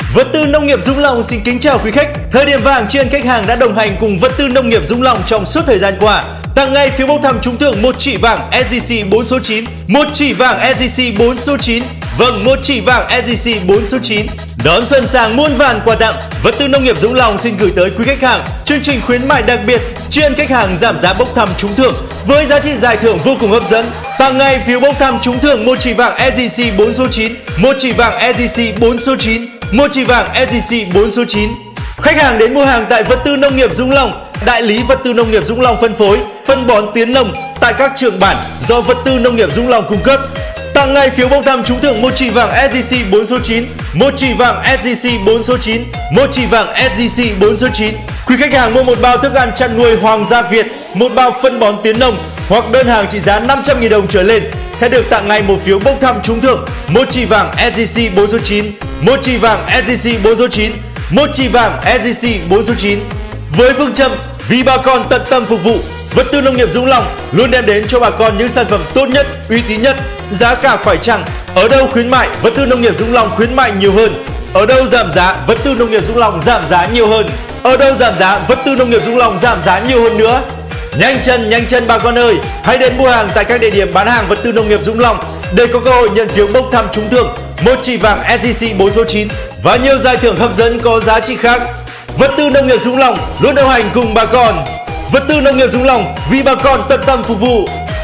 Vật tư nông nghiệp Dũng Long xin kính chào quý khách. Thời điểm vàng tri ân khách hàng đã đồng hành cùng vật tư nông nghiệp Dũng Long trong suốt thời gian qua. Tặng ngay phiếu bốc thăm trúng thưởng 1 chỉ vàng SJC 4 số 9, 1 chỉ vàng SJC 4 số 9. Vâng, 1 chỉ vàng SJC 4 số 9. Đón xuân sang muôn vàn quà tặng, vật tư nông nghiệp Dũng Long xin gửi tới quý khách hàng chương trình khuyến mại đặc biệt tri ân khách hàng giảm giá bốc thăm trúng thưởng với giá trị giải thưởng vô cùng hấp dẫn. Tặng ngay phiếu bốc thăm trúng thưởng 1 chỉ vàng SJC 4 số 9, 1 chỉ vàng SJC 4 số 9, 1 chỉ vàng SJC 4 số 9. Khách hàng đến mua hàng tại vật tư nông nghiệp Dũng Long, đại lý vật tư nông nghiệp Dũng Long phân phối, phân bón Tiến Long tại các trường bản do vật tư nông nghiệp Dũng Long cung cấp. Tặng ngay phiếu bốc thăm trúng thưởng 1 chỉ vàng SJC 4 số 9, 1 chỉ vàng SJC 4 số 9, 1 chỉ vàng SJC 4 số 9. Quý khách hàng mua một bao thức ăn chăn nuôi Hoàng gia Việt, một bao phân bón Tiến Long hoặc đơn hàng trị giá 500.000 đồng trở lên sẽ được tặng ngay một phiếu bốc thăm trúng thưởng 1 chỉ vàng SJC 4 số 9, 1 chỉ vàng SJC 4 số 9, 1 chỉ vàng SJC 4 số 9. Với phương châm vì bà con tận tâm phục vụ, vật tư nông nghiệp Dũng Long luôn đem đến cho bà con những sản phẩm tốt nhất, uy tín nhất, giá cả phải chăng. Ở đâu khuyến mại, vật tư nông nghiệp Dũng Long khuyến mại nhiều hơn. Ở đâu giảm giá, vật tư nông nghiệp Dũng Long giảm giá nhiều hơn. Ở đâu giảm giá, vật tư nông nghiệp Dũng Long giảm giá nhiều hơn nữa. Nhanh chân bà con ơi, hãy đến mua hàng tại các địa điểm bán hàng vật tư nông nghiệp Dũng Long để có cơ hội nhận phiếu bốc thăm trúng thưởng 1 chỉ vàng SJC 4 số 9 và nhiều giải thưởng hấp dẫn có giá trị khác. Vật tư nông nghiệp Dũng Long luôn đồng hành cùng bà con. Vật tư nông nghiệp Dũng Long vì bà con tận tâm phục vụ.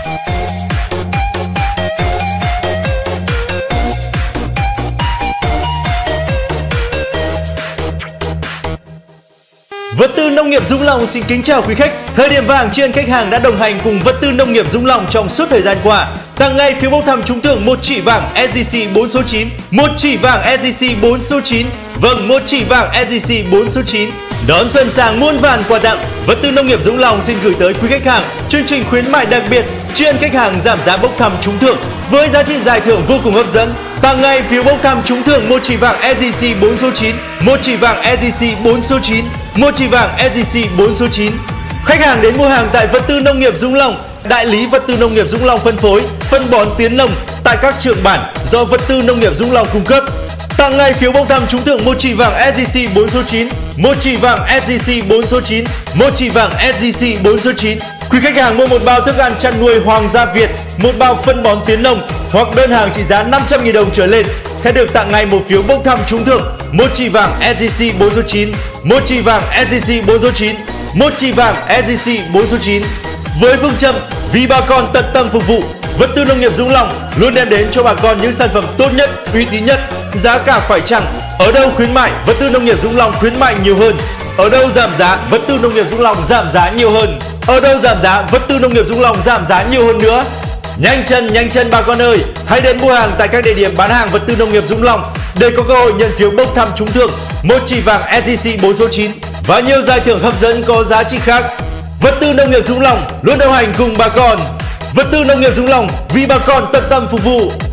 Vật tư nông nghiệp Dũng Long xin kính chào quý khách. Thời điểm vàng tri ân khách hàng đã đồng hành cùng vật tư nông nghiệp Dũng Long trong suốt thời gian qua. Tặng ngay phiếu bốc thăm trúng thưởng 1 chỉ vàng SJC 4 số 9, 1 chỉ vàng SJC 4 số 9. Vâng, 1 chỉ vàng SJC 4 số 9. Đón xuân sang muôn vàn quà tặng, vật tư nông nghiệp Dũng Long xin gửi tới quý khách hàng chương trình khuyến mại đặc biệt tri ân khách hàng giảm giá bốc thăm trúng thưởng với giá trị giải thưởng vô cùng hấp dẫn. Tặng ngay phiếu bốc thăm trúng thưởng 1 chỉ vàng SJC 4 số 9, 1 chỉ vàng SJC 4 số 9, 1 chỉ vàng SJC 4 số 9. Khách hàng đến mua hàng tại vật tư nông nghiệp Dũng Long, đại lý vật tư nông nghiệp Dũng Long phân phối, phân bón Tiến Long tại các trường bản do vật tư nông nghiệp Dũng Long cung cấp. Tặng ngay phiếu bốc thăm trúng thưởng 1 chỉ vàng SJC 4 số 9, 1 chỉ vàng SJC 4 số 9, 1 chỉ vàng SJC 4 số 9. Quý khách hàng mua một bao thức ăn chăn nuôi Hoàng gia Việt, một bao phân bón Tiến Long hoặc đơn hàng trị giá 500.000 đồng trở lên sẽ được tặng ngay một phiếu bốc thăm trúng thưởng 1 chỉ vàng SJC 4 số 9, 1 chỉ vàng SJC 4 số 9, 1 chỉ vàng SJC 4 số 9. Với phương châm vì bà con tận tâm phục vụ, vật tư nông nghiệp Dũng Long luôn đem đến cho bà con những sản phẩm tốt nhất, uy tín nhất, giá cả phải chăng. Ở đâu khuyến mại, vật tư nông nghiệp Dũng Long khuyến mại nhiều hơn. Ở đâu giảm giá, vật tư nông nghiệp Dũng Long giảm giá nhiều hơn. Ở đâu giảm giá, vật tư nông nghiệp Dũng Long giảm giá nhiều hơn nữa. Nhanh chân bà con ơi, hãy đến mua hàng tại các địa điểm bán hàng vật tư nông nghiệp Dũng Long để có cơ hội nhận phiếu bốc thăm trúng thưởng 1 chỉ vàng SJC 4 số 9 và nhiều giải thưởng hấp dẫn có giá trị khác. Vật tư nông nghiệp Dũng Long luôn đồng hành cùng bà con. Vật tư nông nghiệp Dũng Long vì bà con tận tâm phục vụ.